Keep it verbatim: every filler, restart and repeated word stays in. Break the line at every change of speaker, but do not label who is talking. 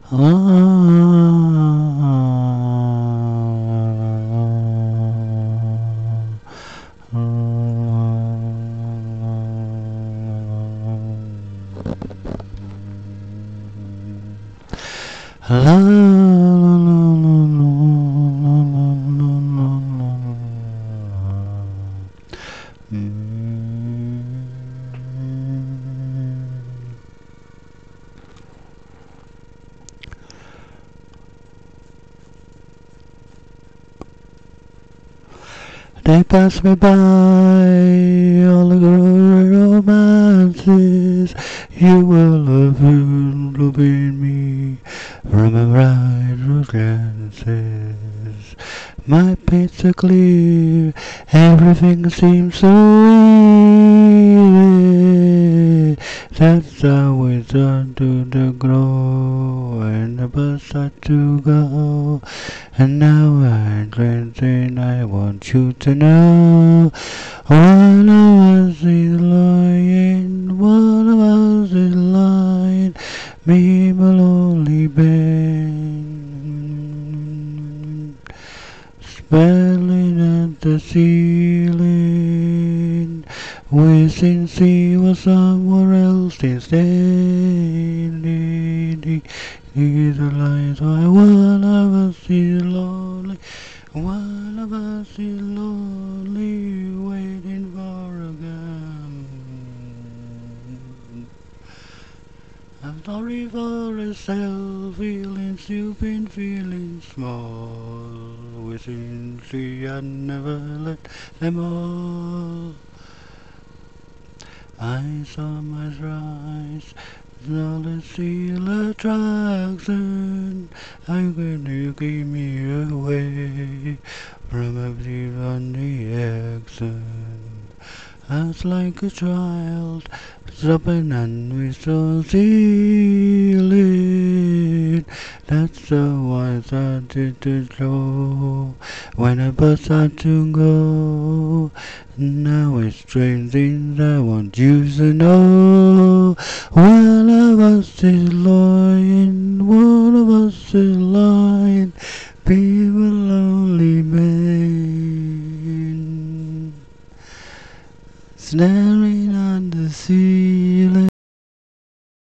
They pass me by, all the romances. You will have looked at me from a bright glances. My picture clear, everything seems so easy. That's how we start to the grow, and the bus start to go. And now I'm drinking, I want you to know. One of us is lying, one of us is lying, me my lonely bed, spelling at the ceiling, wishing she was somewhere else instead. These are lies, why one of us is lonely, one of us is lonely, waiting for a gun. I'm sorry for herself, feeling stupid, feeling small, wishing she had never let them all. I saw my rise, solid steel attraction. How can you keep me away from a belief on the action? I was like a child, stopping and we so ceiling. That's how I started to show when I bust out to go. Now it's strange things I want you to know. One of us is lying, one of us is lying.